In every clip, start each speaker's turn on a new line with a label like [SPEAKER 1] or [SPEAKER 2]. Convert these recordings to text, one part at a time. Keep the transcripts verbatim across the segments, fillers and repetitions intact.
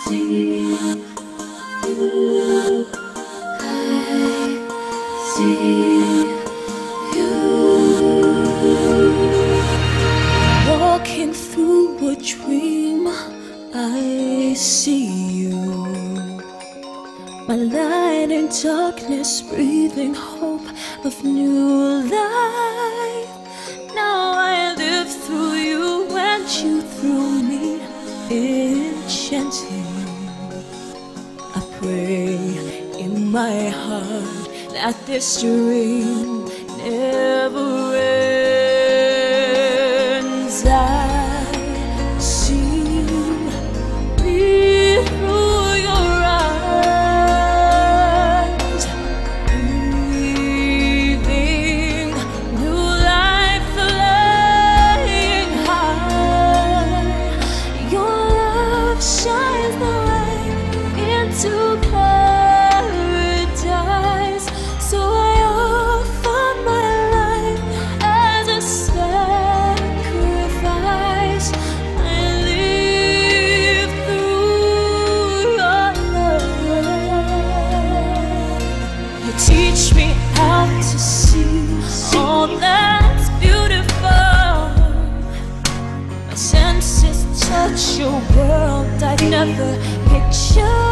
[SPEAKER 1] see you. I see you. Walking through a dream, I see you. My light in darkness, breathing hope of new life. Now I live through you and you through me, enchanting. I pray in my heart that this dream never ends. I see me through your eyes, breathing new life, flying high. Your love shines the way into paradise. So I offer my life as a sacrifice. I live through your love. You teach me how to see all that's beautiful. My senses touch your world I'd never pictured.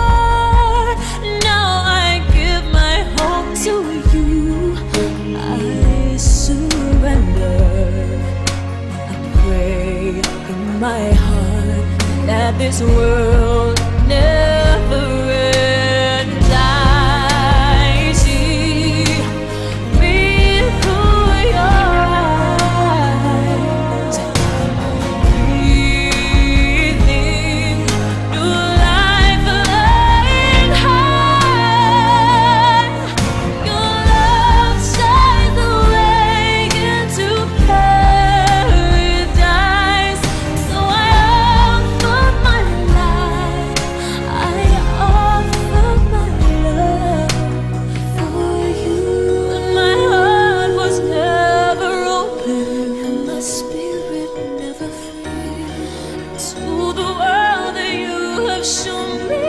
[SPEAKER 1] Now I give my heart to you. I surrender. I pray in my heart that this world never ends. I see me through your eyes, breathing new life, flying high. Your love shines the way into paradise. So I offer my life, I offer my love for you. My heart was never open and my spirit never free to the world that you have shown me.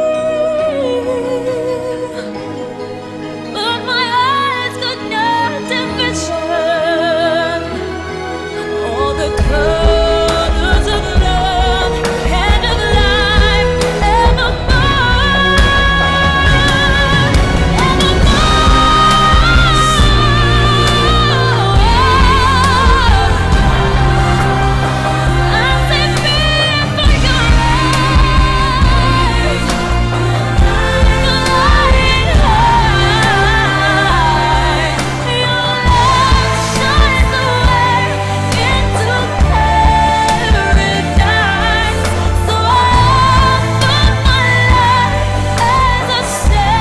[SPEAKER 1] But my eyes could not envision all the colors of love and of life evermore, evermore. I say fear for your eyes, flying high. Your love shines the way into paradise. So I offer my life as a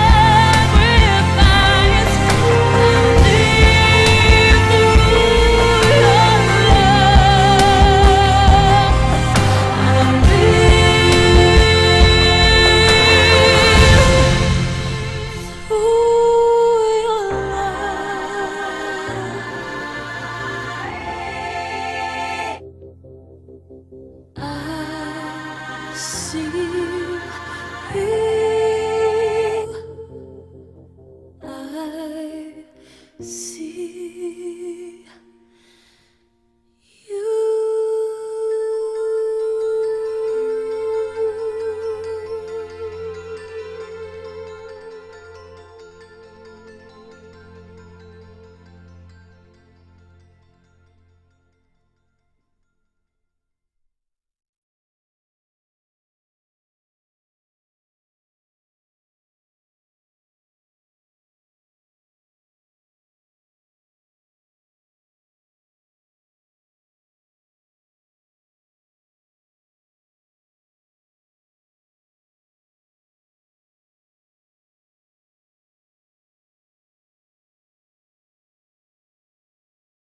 [SPEAKER 1] sacrifice. I live through your love. I live through your love. I see